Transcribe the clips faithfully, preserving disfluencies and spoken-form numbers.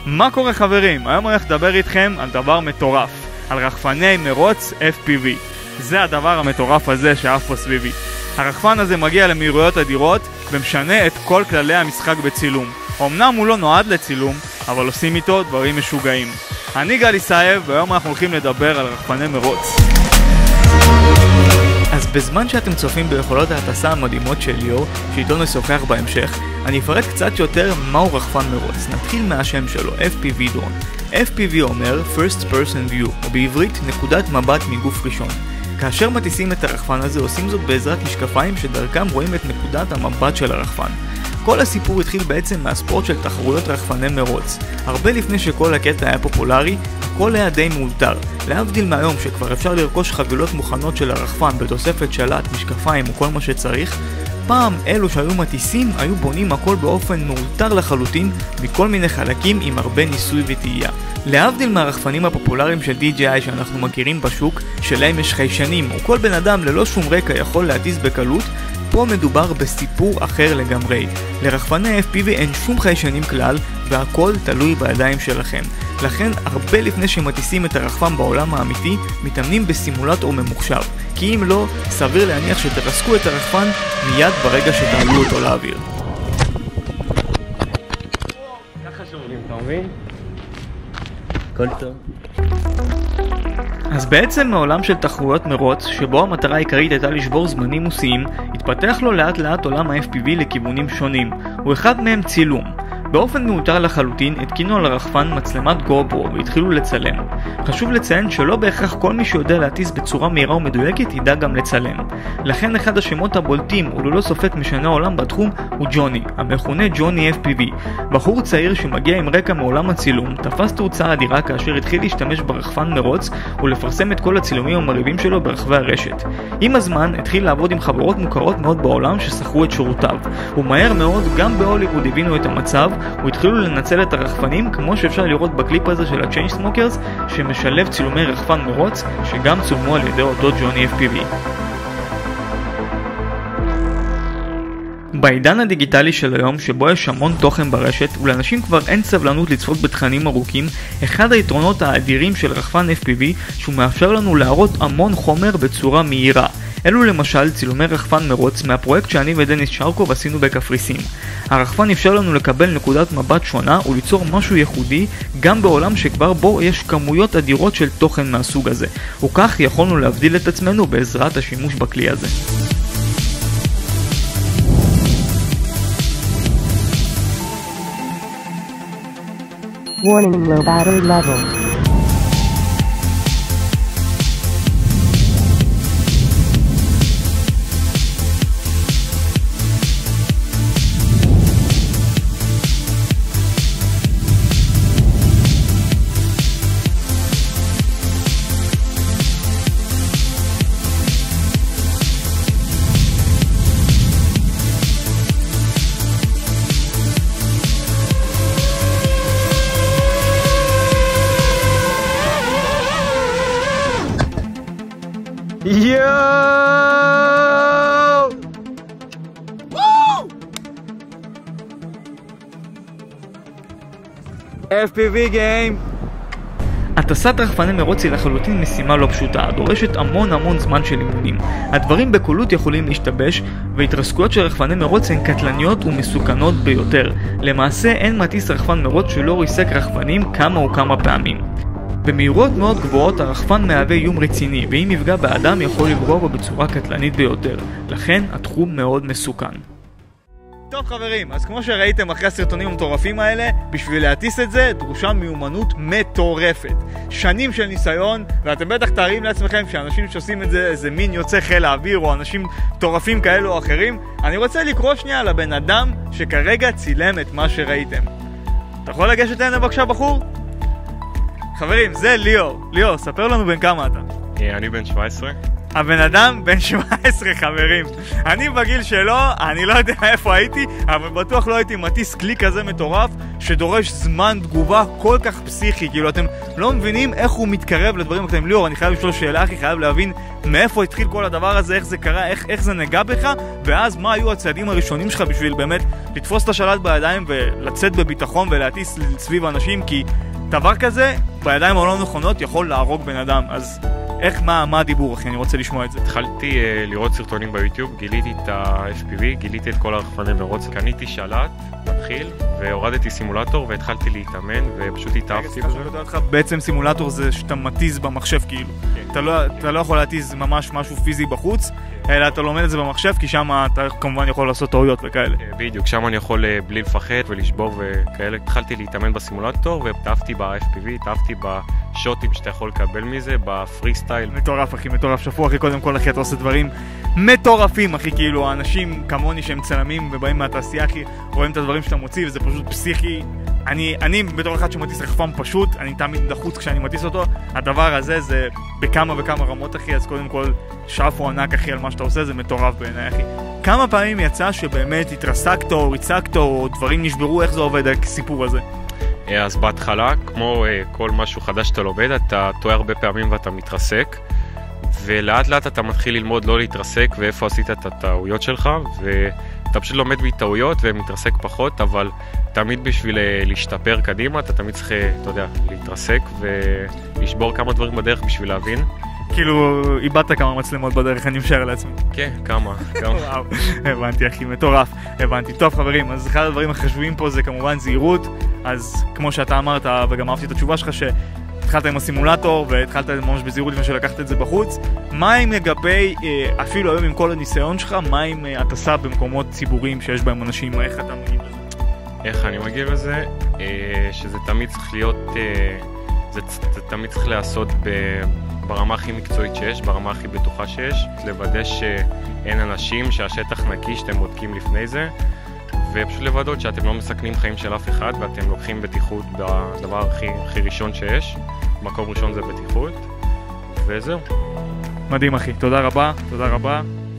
מה קורה חברים? היום אני הולך לדבר איתכם על דבר מטורף, על רחפני מרוץ אף פי וי. זה הדבר המטורף הזה שעף פה סביבי. הרחפן הזה מגיע למהירויות אדירות ומשנה את כל כללי המשחק בצילום. אמנם הוא לא נועד לצילום, אבל עושים איתו דברים משוגעים. אני גל ישייב, והיום אנחנו הולכים לדבר על רחפני מרוץ. אז בזמן שאתם צופים ביכולות ההטסה המדהימות של ליאור, שאיתו נשוחח בהמשך, אני אפרט קצת יותר מהו רחפן מרוץ. נתחיל מהשם שלו, אף פי וי דרון. אף פי וי אומר First Person View, או בעברית נקודת מבט מגוף ראשון. כאשר מטיסים את הרחפן הזה, עושים זאת בעזרת משקפיים שדרכם רואים את נקודת המבט של הרחפן. כל הסיפור התחיל בעצם מהספורט של תחרויות רחפני מרוץ. הרבה לפני שכל הקטע היה פופולרי, הכל היה די מאולתר. להבדיל מהיום שכבר אפשר לרכוש חבילות מוכנות של הרחפן בתוספת שלט, משקפיים וכל מה שצריך, פעם אלו שהיו מטיסים היו בונים הכל באופן מאולתר לחלוטין מכל מיני חלקים עם הרבה ניסוי וטעייה. להבדיל מהרחפנים הפופולריים של די ג'יי איי שאנחנו מכירים בשוק, שלהם יש חיישנים וכל בן אדם ללא שום רקע יכול להטיס בקלות, פה מדובר בסיפור אחר לגמרי. לרחפני אף פי וי אין שום חיישנים כלל והכל תלוי בידיים שלכם. לכן הרבה לפני שמטיסים את הרחפן בעולם האמיתי, מתאמנים בסימולטור ממוחשב. כי אם לא, סביר להניח שתרסקו את הרחפן מיד ברגע שתעלו אותו לאוויר. ככה שומעים, אתה מבין? כל טוב. אז בעצם מעולם של תחרויות מרוץ, שבו המטרה העיקרית הייתה לשבור זמנים מוסיים, התפתח לו לאט לאט עולם ה-אף פי וי לכיוונים שונים, ואחד מהם צילום. באופן מאותר לחלוטין התקינו על הרחפן מצלמת גופרו והתחילו לצלם. חשוב לציין שלא בהכרח כל מי שיודע להטיס בצורה מהירה ומדויקת ידע גם לצלם. לכן אחד השמות הבולטים וללא ספק משנה העולם בתחום הוא ג'וני, המכונה ג'וני אף פי וי. בחור צעיר שמגיע עם רקע מעולם הצילום, תפס תאוצה אדירה כאשר התחיל להשתמש ברחפן מרוץ ולפרסם את כל הצילומים המרהיבים שלו ברחבי הרשת. עם הזמן התחיל לעבוד עם חברות מוכרות מאוד בעולם ששכרו את שירותיו. ומהר מאוד גם בהוליווד הבינו את המצב והתחילו לנצל את הרחפנים כמו שאפשר לראות בקליפ הזה של ה-Chainsmokers שמשלב צילומי רחפן מרוץ שגם צולמו על ידי אותו ג'וני אף פי וי. בעידן הדיגיטלי של היום שבו יש המון תוכן ברשת ולאנשים כבר אין סבלנות לצפות בתכנים ארוכים, אחד היתרונות האדירים של רחפן אף פי וי שהוא מאפשר לנו להראות המון חומר בצורה מהירה. אלו למשל צילומי רחפן מרוץ מהפרויקט שאני ודניס שרקוב עשינו בקפריסין. הרחפן אפשר לנו לקבל נקודת מבט שונה וליצור משהו ייחודי גם בעולם שכבר בו יש כמויות אדירות של תוכן מהסוג הזה, וכך יכולנו להבדיל את עצמנו בעזרת השימוש בכלי הזה. Warning, low battery level. Yo! Woo! אף פי וי גיים. הטסת רחפני מרוץ היא לחלוטין משימה לא פשוטה, דורשת המון המון זמן של אימונים. הדברים בקלות יכולים להשתבש, והתרסקויות של רחפני מרוץ הן קטלניות ומסוכנות ביותר. למעשה אין מטיס רחפן מרוץ שלא ריסק רחפנים כמה או כמה פעמים. במהירות מאוד גבוהות הרחפן מהווה איום רציני, ואם יפגע באדם יכול לפגוע בו בצורה קטלנית ביותר. לכן התחום מאוד מסוכן. טוב חברים, אז כמו שראיתם אחרי הסרטונים המטורפים האלה, בשביל להטיס את זה דרושה מיומנות מטורפת. שנים של ניסיון, ואתם בטח תארים לעצמכם שאנשים שעושים את זה זה מין יוצא חיל האוויר או אנשים מטורפים כאלו או אחרים. אני רוצה לקרוא שנייה לבן אדם שכרגע צילם את מה שראיתם. אתה יכול לגשת אלינו בבקשה בחור? חברים, זה ליאור. ליאור, ספר לנו בין כמה אתה. אני בן שבע עשרה. הבן אדם בן שבע עשרה חברים. אני בגיל שלו, אני לא יודע איפה הייתי, אבל בטוח לא הייתי מטיס כלי כזה מטורף שדורש זמן תגובה כל כך פסיכי. כאילו אתם לא מבינים איך הוא מתקרב לדברים הקטנים. ליאור, אני חייב לשאול שאלה, אחי, חייב להבין מאיפה התחיל כל הדבר הזה, איך זה קרה, איך, איך זה נגע בך, ואז מה היו הצעדים הראשונים שלך בשביל באמת לתפוס את השלט בידיים ולצאת בביטחון ולהטיס סביב אנשים, כי דבר כזה בידיים הלא נכונות יכול להרוג בן אדם. אז איך, מה, מה הדיבור, אחי? אני רוצה לשמוע את זה. התחלתי uh, לראות סרטונים ביוטיוב, גיליתי את ה-אף פי וי, גיליתי את כל הרחפני מרוץ, קניתי שלט, מתחיל, והורדתי סימולטור והתחלתי להתאמן ופשוט התאהבתי בזה. בעצם סימולטור זה שאתה מטיז במחשב כאילו. כן. אתה, לא, אתה לא יכול להטיז ממש משהו פיזי בחוץ, אלא אתה לומד את זה במחשב, כי שם אתה כמובן יכול לעשות טעויות וכאלה. בדיוק, שם אני יכול בלי לפחד ולשבור וכאלה. התחלתי להתאמן בסימולטור והתאהבתי ב-אף פי וי, התאהבתי בשוטים שאתה יכול לקבל מזה, בפרי סטייל. מטורף אחי, מטורף. שפו אחי, קודם כל אחי, אתה עושה דברים מטורפים אחי, כאילו האנשים כמוני שהם צלמים ובאים מהתעשייה אחי, רואים את הדברים שאתה מוציא וזה פשוט פסיכי. אני, אני בתור אחד שמטיס רחפן פשוט, אני תמיד דחוץ כשאני מטיס אותו. הדבר הזה זה בכמה וכמה רמות אחי, אז קודם כל שפו ענק אחי על מה שאתה עושה, זה מטורף בעיניי אחי. כמה פעמים יצא שבאמת התרסקת או ריצקת או דברים נשברו, איך זה עובד הסיפור הזה? אז בהתחלה, כמו כל משהו חדש שאתה לומד, אתה טועה הרבה פעמים ואתה מתרסק, ולאט לאט אתה מתחיל ללמוד לא להתרסק ואיפה עשית את הטעויות שלך, ואתה פשוט לומד מטעויות ומתרסק פחות, אבל תמיד בשביל להשתפר קדימה, אתה תמיד צריך, אתה יודע, להתרסק ולשבור כמה דברים בדרך בשביל להבין. כאילו, איבדת כמה מצלמות בדרך, אני משער לעצמי. כן, כמה, כמה. וואו, הבנתי אחי, מטורף, הבנתי. טוב חברים, אז אחד הדברים החשובים פה זה כמובן זהירות, אז כמו שאתה אמרת, וגם אהבתי את התשובה שלך, שהתחלת עם הסימולטור והתחלת ממש בזהירות לפני שלקחת את זה בחוץ. מה אם לגבי, אפילו היום עם כל הניסיון שלך, מה אם הטסה במקומות ציבוריים שיש בהם אנשים, איך אתה מגיב לזה? איך אני מגיב לזה? שזה תמיד צריך להיות, זה, זה תמיד צריך לעשות ב... ברמה הכי מקצועית שיש, ברמה הכי בטוחה שיש, לוודא שאין אנשים, שהשטח נקי, שאתם בודקים לפני זה, ופשוט לוודאות שאתם לא מסכנים חיים של אף אחד, ואתם לוקחים בטיחות בדבר הכי, הכי ראשון שיש. מקום ראשון זה בטיחות, וזהו. מדהים אחי, תודה רבה, תודה רבה.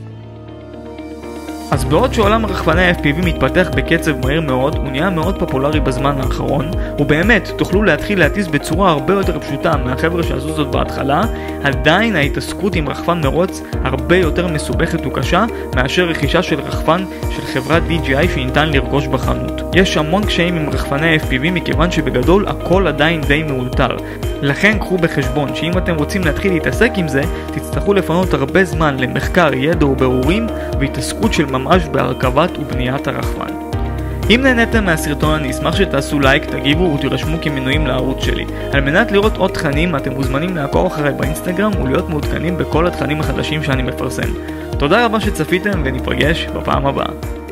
אז בעוד שעולם הרחפני ה-אף פי וי מתפתח בקצב מהיר מאוד, הוא נהיה מאוד פופולרי בזמן האחרון, ובאמת תוכלו להתחיל להטיס בצורה הרבה יותר פשוטה מהחבר'ה שעשו זאת בהתחלה, עדיין ההתעסקות עם רחפן מרוץ הרבה יותר מסובכת וקשה מאשר רכישה של רחפן של חברת די ג'יי איי שניתן לרכוש בחנות. יש המון קשיים עם רחפני ה-אף פי וי מכיוון שבגדול הכל עדיין די מאולתר. לכן קחו בחשבון שאם אתם רוצים להתחיל להתעסק עם זה, תצטרכו לפנות הרבה זמן למחקר, ידע ובירורים והתעסקות של ממש בהרכבת ובניית הרחפן. אם נהניתם מהסרטון אני אשמח שתעשו לייק, תגיבו ותירשמו כמנויים לערוץ שלי. על מנת לראות עוד תכנים אתם מוזמנים לעקוב אחריי באינסטגרם ולהיות מעודכנים בכל התכנים החדשים שאני מפרסם. תודה רבה שצפיתם וניפגש בפעם הבאה.